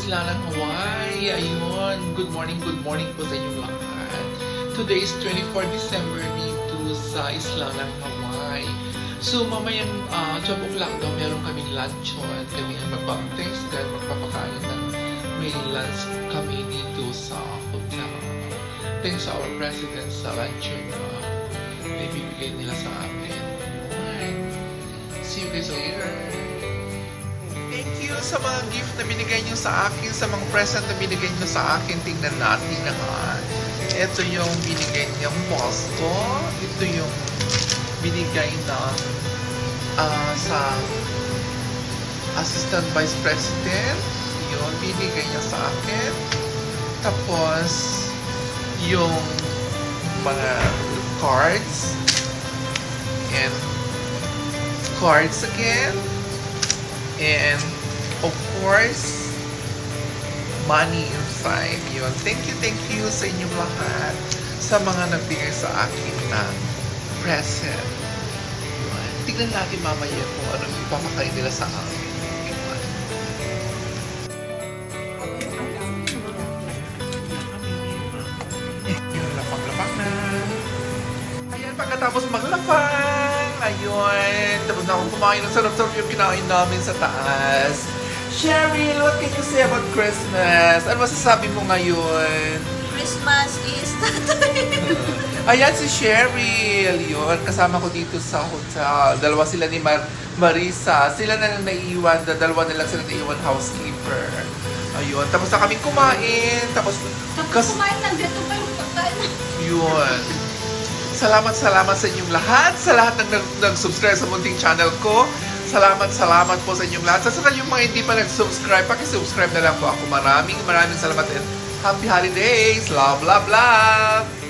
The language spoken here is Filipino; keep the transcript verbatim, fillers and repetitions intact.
Isla ng Hawaii. Ayun. Good morning, good morning po sa inyong lahat. Today is twenty-fourth December dito sa Isla ng Hawaii. So, mamayang uh, twelve o'clock daw meron kaming luncheon. Kami ay magpa-thanks God, magpapakain ng may lunch kami dito sa hotel. Thanks sa our president sa luncheon na uh, ibibigay nila sa amin. Alright. See you guys later. Thank you sa mga gift na binigay niyo sa akin, sa mga present na binigay niyo sa akin. Tingnan natin naman. Ito yung binigay niyang Mosco. Ito yung binigay na uh, sa Assistant Vice President. Yun, binigay niya sa akin. Tapos, yung mga cards. And cards again. And, of course, money inside. Yun. Thank you, thank you sa inyong lahat sa mga nagbigay sa akin ng present. Yun. Tignan natin mamaya kung anong ipapakain nila sa akin. Yun. Yun, lapang-lapang na. Ayan, pagkatapos maglapang, ayun, tapos na akong kumain ng sarap-sarap yung kinain namin sa taas. Cheryl, what can you say about Christmas? Ano masasabi mo ngayon? Christmas is tatay. Ayan si Cheryl, yun, kasama ko dito sa hotel. Dalawa sila ni Mar Marisa. Sila na lang naiiwan, dalawa na lang sila naiiwan housekeeper. Ayun, tapos na kaming kumain. Tapos, Tapos kumain lang, dito pa yung pagkain. Yun. Salamat, salamat sa inyong lahat. Sa lahat ng nag-subscribe sa munting channel ko. Salamat, salamat po sa inyong lahat. Sa saka yung mga hindi pa nag-subscribe, paki-subscribe na lang po ako. Maraming, maraming salamat and happy holidays. Love, love, love.